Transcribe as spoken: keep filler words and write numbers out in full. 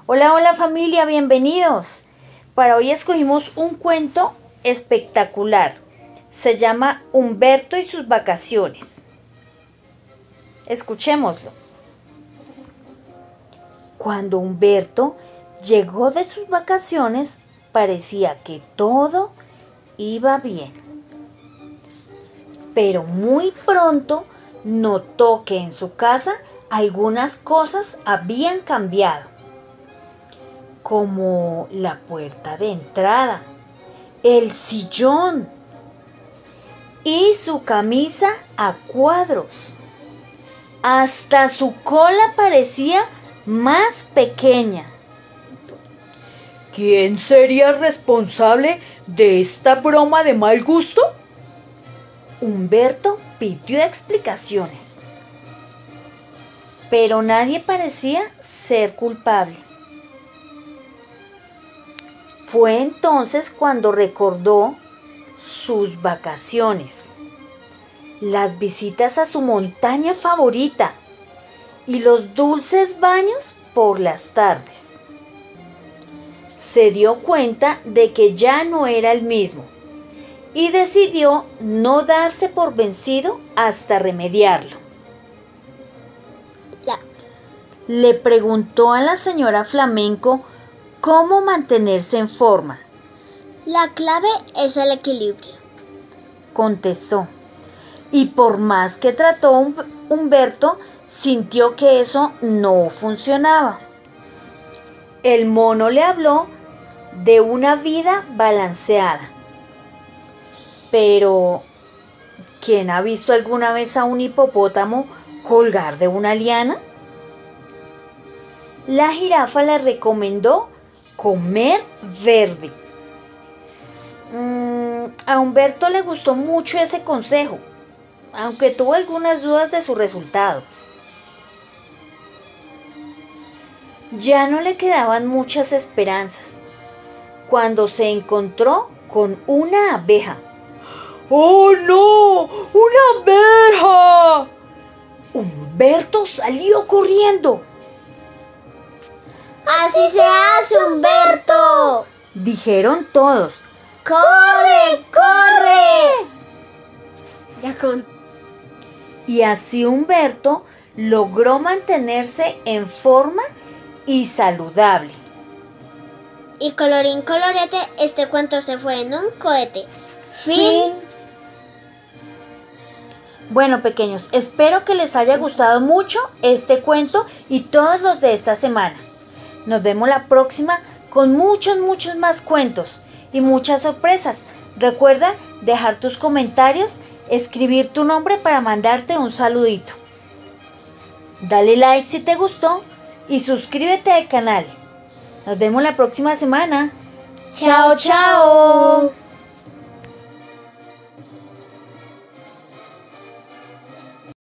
Hola, hola familia, bienvenidos. Para hoy escogimos un cuento espectacular. Se llama Humberto y sus vacaciones. Escuchémoslo. Cuando Humberto llegó de sus vacaciones, parecía que todo iba bien. Pero muy pronto notó que en su casa algunas cosas habían cambiado, como la puerta de entrada, el sillón y su camisa a cuadros. Hasta su cola parecía más pequeña. ¿Quién sería responsable de esta broma de mal gusto? Humberto pidió explicaciones, pero nadie parecía ser culpable. Fue entonces cuando recordó sus vacaciones, las visitas a su montaña favorita y los dulces baños por las tardes. Se dio cuenta de que ya no era el mismo y decidió no darse por vencido hasta remediarlo. Ya. Le preguntó a la señora Flamenco cómo mantenerse en forma. La clave es el equilibrio, Contestó. Y por más que trató, Humberto sintió que eso no funcionaba. El mono le habló de una vida balanceada. Pero, ¿quién ha visto alguna vez a un hipopótamo colgar de una liana? La jirafa le recomendó comer verde. Mm, a Humberto le gustó mucho ese consejo, aunque tuvo algunas dudas de su resultado. Ya no le quedaban muchas esperanzas cuando se encontró con una abeja. ¡Oh, no! ¡Una abeja! Humberto salió corriendo. ¡Así se hace, Humberto! Dijeron todos. ¡Corre, corre! Ya con... Y así Humberto logró mantenerse en forma y saludable. Y colorín colorete, este cuento se fue en un cohete. Fin. Fin. Bueno, pequeños, espero que les haya gustado mucho este cuento y todos los de esta semana. Nos vemos la próxima con muchos, muchos más cuentos y muchas sorpresas. Recuerda dejar tus comentarios, escribir tu nombre para mandarte un saludito. Dale like si te gustó y suscríbete al canal. Nos vemos la próxima semana. ¡Chao, chao!